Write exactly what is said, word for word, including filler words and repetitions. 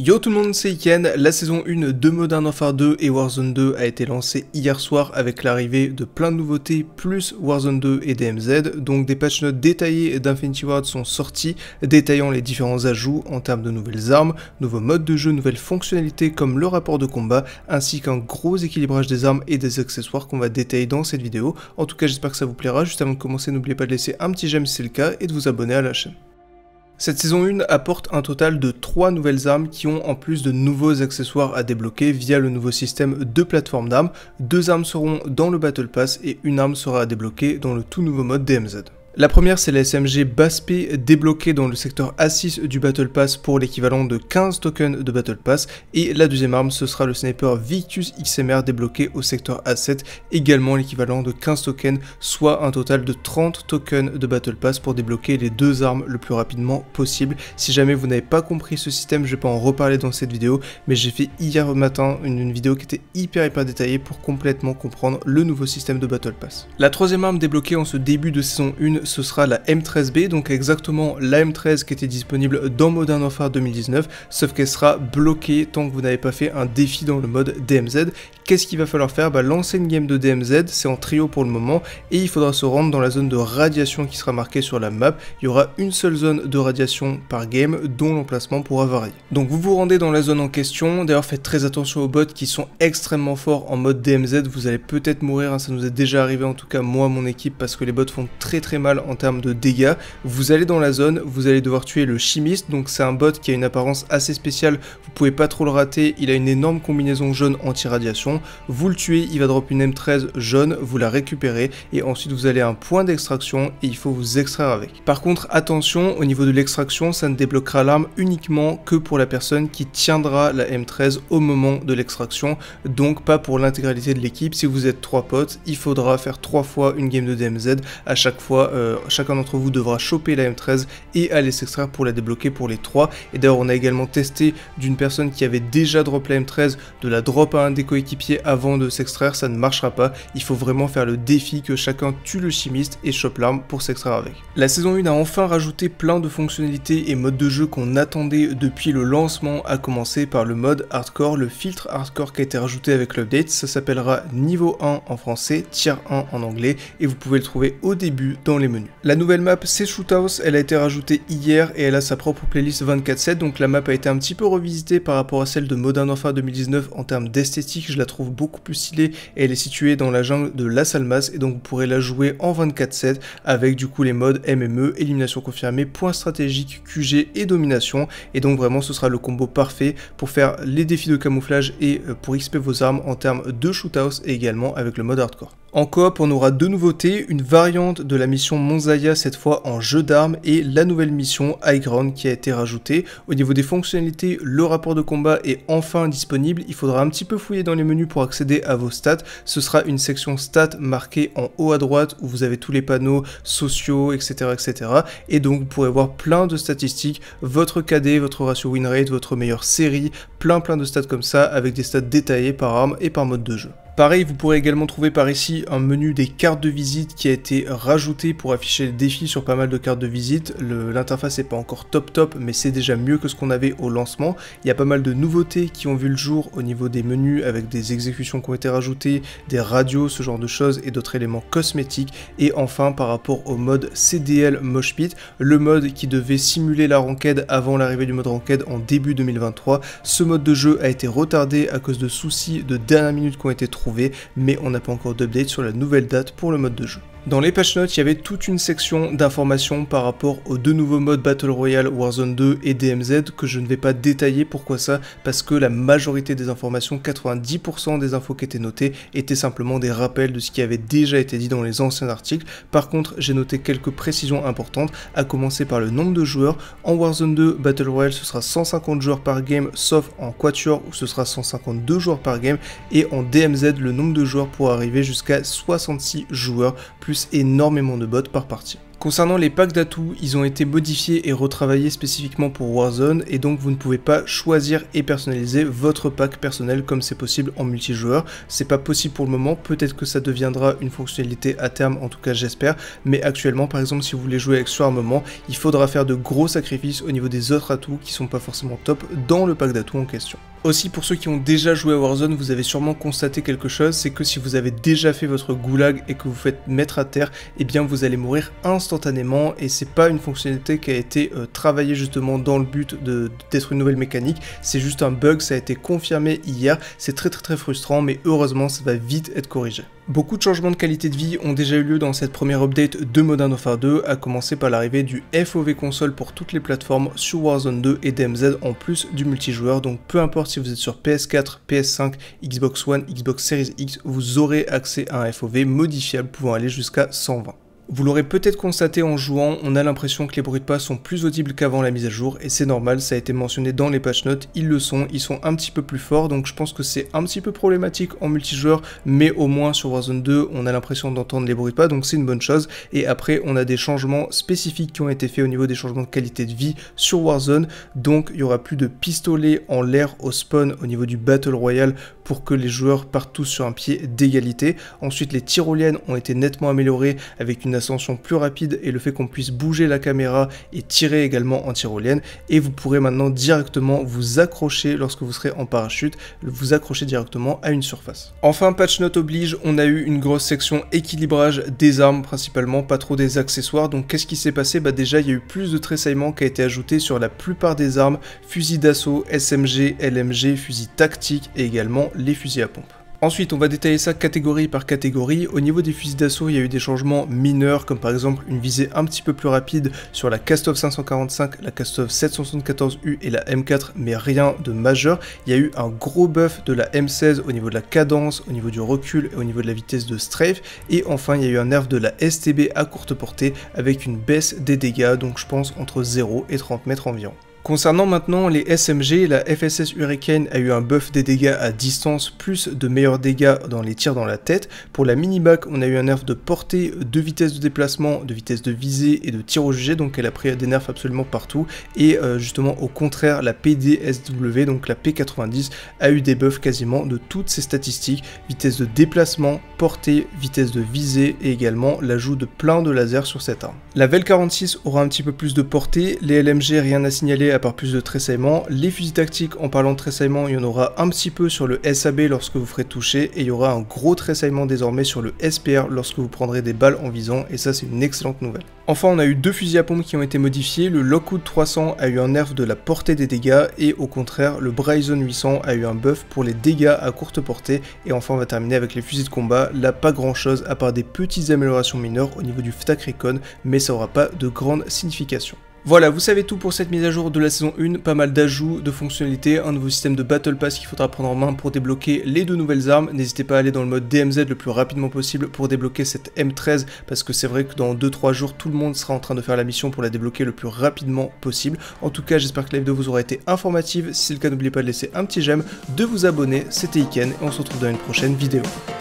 Yo tout le monde, c'est Iken. La saison un de Modern Warfare deux et Warzone deux a été lancée hier soir avec l'arrivée de plein de nouveautés plus Warzone deux et D M Z. Donc des patch notes détaillés d'Infinity Ward sont sortis, détaillant les différents ajouts en termes de nouvelles armes, nouveaux modes de jeu, nouvelles fonctionnalités comme le rapport de combat, ainsi qu'un gros équilibrage des armes et des accessoires qu'on va détailler dans cette vidéo. En tout cas, j'espère que ça vous plaira. Juste avant de commencer, n'oubliez pas de laisser un petit j'aime si c'est le cas et de vous abonner à la chaîne. Cette saison un apporte un total de trois nouvelles armes qui ont en plus de nouveaux accessoires à débloquer via le nouveau système de plateforme d'armes. Deux armes seront dans le Battle Pass et une arme sera à débloquer dans le tout nouveau mode D M Z. La première, c'est la S M G Basse P débloquée dans le secteur A six du Battle Pass pour l'équivalent de quinze tokens de Battle Pass, et la deuxième arme, ce sera le sniper Victus X M R débloqué au secteur A sept, également l'équivalent de quinze tokens, soit un total de trente tokens de Battle Pass pour débloquer les deux armes le plus rapidement possible. Si jamais vous n'avez pas compris ce système, je vais pas en reparler dans cette vidéo, mais j'ai fait hier matin une, une vidéo qui était hyper hyper détaillée pour complètement comprendre le nouveau système de Battle Pass. La troisième arme débloquée en ce début de saison un, ce sera la M treize B, donc exactement la M treize qui était disponible dans Modern Warfare deux mille dix-neuf, sauf qu'elle sera bloquée tant que vous n'avez pas fait un défi dans le mode D M Z. Qu'est-ce qu'il va falloir faire? Bah, lancer une game de D M Z, c'est en trio pour le moment, et il faudra se rendre dans la zone de radiation qui sera marquée sur la map. Il y aura une seule zone de radiation par game, dont l'emplacement pourra varier. Donc vous vous rendez dans la zone en question. D'ailleurs, faites très attention aux bots qui sont extrêmement forts en mode D M Z, vous allez peut-être mourir, hein. Ça nous est déjà arrivé, en tout cas moi, mon équipe, parce que les bots font très très mal en termes de dégâts. Vous allez dans la zone, vous allez devoir tuer le chimiste, donc c'est un bot qui a une apparence assez spéciale, vous pouvez pas trop le rater, il a une énorme combinaison jaune anti-radiation. Vous le tuez, il va drop une M treize jaune, vous la récupérez, et ensuite vous allez à un point d'extraction et il faut vous extraire avec. Par contre, attention, au niveau de l'extraction, ça ne débloquera l'arme uniquement que pour la personne qui tiendra la M treize au moment de l'extraction, donc pas pour l'intégralité de l'équipe. Si vous êtes trois potes, il faudra faire trois fois une game de D M Z, à chaque fois, euh, chacun d'entre vous devra choper la M treize et aller s'extraire pour la débloquer pour les trois. Et d'ailleurs, on a également testé d'une personne qui avait déjà drop la M treize, de la drop à un des coéquipiers avant de s'extraire, ça ne marchera pas. Il faut vraiment faire le défi que chacun tue le chimiste et chope l'arme pour s'extraire avec. La saison un a enfin rajouté plein de fonctionnalités et modes de jeu qu'on attendait depuis le lancement, à commencer par le mode hardcore, le filtre hardcore qui a été rajouté avec l'update. Ça s'appellera niveau un en français, tier un en anglais, et vous pouvez le trouver au début dans les menus. La nouvelle map, c'est Shoothouse, elle a été rajoutée hier et elle a sa propre playlist vingt-quatre sept, donc la map a été un petit peu revisitée par rapport à celle de Modern Warfare deux mille dix-neuf en termes d'esthétique. Je la trouve beaucoup plus stylée et elle est située dans la jungle de Las Almas, et donc vous pourrez la jouer en vingt-quatre sept avec du coup les modes M M E, élimination confirmée, point stratégique, Q G et domination, et donc vraiment ce sera le combo parfait pour faire les défis de camouflage et pour X P vos armes en termes de Shoothouse, et également avec le mode hardcore. En coop, on aura deux nouveautés, une variante de la mission Monzaya, cette fois en jeu d'armes, et la nouvelle mission High Ground qui a été rajoutée. Au niveau des fonctionnalités, le rapport de combat est enfin disponible. Il faudra un petit peu fouiller dans les menus pour accéder à vos stats. Ce sera une section stats marquée en haut à droite où vous avez tous les panneaux sociaux, et cetera, et cetera. Et donc vous pourrez voir plein de statistiques, votre K D, votre ratio win rate, votre meilleure série, plein plein de stats comme ça, avec des stats détaillés par arme et par mode de jeu. Pareil, vous pourrez également trouver par ici un menu des cartes de visite qui a été rajouté pour afficher les défis sur pas mal de cartes de visite. L'interface n'est pas encore top top, mais c'est déjà mieux que ce qu'on avait au lancement. Il y a pas mal de nouveautés qui ont vu le jour au niveau des menus, avec des exécutions qui ont été rajoutées, des radios, ce genre de choses, et d'autres éléments cosmétiques. Et enfin, par rapport au mode C D L Mosh Pit, le mode qui devait simuler la ranked avant l'arrivée du mode ranked en début deux mille vingt-trois, ce mode de jeu a été retardé à cause de soucis de dernière minute qui ont été trouvés, mais on n'a pas encore d'update sur la nouvelle date pour le mode de jeu. Dans les patch notes, il y avait toute une section d'informations par rapport aux deux nouveaux modes Battle Royale, Warzone deux et D M Z, que je ne vais pas détailler. Pourquoi ça? Parce que la majorité des informations, quatre-vingt-dix pour cent des infos qui étaient notées, étaient simplement des rappels de ce qui avait déjà été dit dans les anciens articles. Par contre, j'ai noté quelques précisions importantes, à commencer par le nombre de joueurs. En Warzone deux, Battle Royale, ce sera cent cinquante joueurs par game, sauf en Quatuor, où ce sera cent cinquante-deux joueurs par game, et en D M Z, le nombre de joueurs pourra arriver jusqu'à soixante-six joueurs, plus énormément de bots par partie. Concernant les packs d'atouts, ils ont été modifiés et retravaillés spécifiquement pour Warzone et donc vous ne pouvez pas choisir et personnaliser votre pack personnel comme c'est possible en multijoueur. C'est pas possible pour le moment, peut-être que ça deviendra une fonctionnalité à terme, en tout cas j'espère, mais actuellement par exemple si vous voulez jouer avec surarmement, il faudra faire de gros sacrifices au niveau des autres atouts qui sont pas forcément top dans le pack d'atouts en question. Aussi pour ceux qui ont déjà joué à Warzone, vous avez sûrement constaté quelque chose, c'est que si vous avez déjà fait votre goulag et que vous faites mettre à terre, eh bien vous allez mourir instantanément et c'est pas une fonctionnalité qui a été euh, travaillée justement dans le but d'être une nouvelle mécanique, c'est juste un bug, ça a été confirmé hier, c'est très très très frustrant mais heureusement ça va vite être corrigé. Beaucoup de changements de qualité de vie ont déjà eu lieu dans cette première update de Modern Warfare deux, à commencer par l'arrivée du F O V console pour toutes les plateformes sur Warzone deux et D M Z en plus du multijoueur, donc peu importe si vous êtes sur P S quatre, P S cinq, Xbox One, Xbox Series X, vous aurez accès à un F O V modifiable pouvant aller jusqu'à cent vingt. Vous l'aurez peut-être constaté en jouant, on a l'impression que les bruits de pas sont plus audibles qu'avant la mise à jour, et c'est normal, ça a été mentionné dans les patch notes, ils le sont, ils sont un petit peu plus forts, donc je pense que c'est un petit peu problématique en multijoueur, mais au moins sur Warzone deux, on a l'impression d'entendre les bruits de pas, donc c'est une bonne chose, et après on a des changements spécifiques qui ont été faits au niveau des changements de qualité de vie sur Warzone, donc il y aura plus de pistolets en l'air au spawn au niveau du Battle Royale pour que les joueurs partent tous sur un pied d'égalité. Ensuite les tyroliennes ont été nettement améliorées avec une ascension plus rapide et le fait qu'on puisse bouger la caméra et tirer également en tyrolienne, et vous pourrez maintenant directement vous accrocher lorsque vous serez en parachute, vous accrocher directement à une surface. Enfin patch note oblige, on a eu une grosse section équilibrage des armes principalement, pas trop des accessoires, donc qu'est-ce qui s'est passé? Bah déjà il y a eu plus de tressaillement qui a été ajouté sur la plupart des armes, fusils d'assaut, S M G, L M G, fusils tactiques et également les fusils à pompe. Ensuite, on va détailler ça catégorie par catégorie. Au niveau des fusils d'assaut, il y a eu des changements mineurs, comme par exemple une visée un petit peu plus rapide sur la Kastov cinq cent quarante-cinq, la Kastov sept cent soixante-quatorze U et la M quatre, mais rien de majeur. Il y a eu un gros buff de la M seize au niveau de la cadence, au niveau du recul et au niveau de la vitesse de strafe. Et enfin, il y a eu un nerf de la S T B à courte portée avec une baisse des dégâts, donc je pense entre zéro et trente mètres environ. Concernant maintenant les S M G, la F S S Hurricane a eu un buff des dégâts à distance plus de meilleurs dégâts dans les tirs dans la tête. Pour la mini-bac, on a eu un nerf de portée, de vitesse de déplacement, de vitesse de visée et de tir au jugé, donc elle a pris des nerfs absolument partout. Et euh, justement au contraire, la P D S W, donc la P quatre-vingt-dix, a eu des buffs quasiment de toutes ses statistiques, vitesse de déplacement, portée, vitesse de visée et également l'ajout de plein de lasers sur cette arme. La Vel quarante-six aura un petit peu plus de portée, les L M G rien à signaler à part plus de tressaillement. Les fusils tactiques, en parlant de tressaillement, il y en aura un petit peu sur le S A B lorsque vous ferez toucher, et il y aura un gros tressaillement désormais sur le S P R lorsque vous prendrez des balles en visant, et ça c'est une excellente nouvelle. Enfin, on a eu deux fusils à pompe qui ont été modifiés, le Lockwood trois cents a eu un nerf de la portée des dégâts, et au contraire, le Bryson huit cents a eu un buff pour les dégâts à courte portée, et enfin on va terminer avec les fusils de combat, là pas grand chose à part des petites améliorations mineures au niveau du F T A C Recon, mais ça aura pas de grande signification. Voilà, vous savez tout pour cette mise à jour de la saison un, pas mal d'ajouts, de fonctionnalités, un nouveau système de Battle Pass qu'il faudra prendre en main pour débloquer les deux nouvelles armes. N'hésitez pas à aller dans le mode D M Z le plus rapidement possible pour débloquer cette M treize, parce que c'est vrai que dans deux trois jours, tout le monde sera en train de faire la mission pour la débloquer le plus rapidement possible. En tout cas, j'espère que la vidéo vous aura été informative. Si c'est le cas, n'oubliez pas de laisser un petit j'aime, de vous abonner. C'était Iken et on se retrouve dans une prochaine vidéo.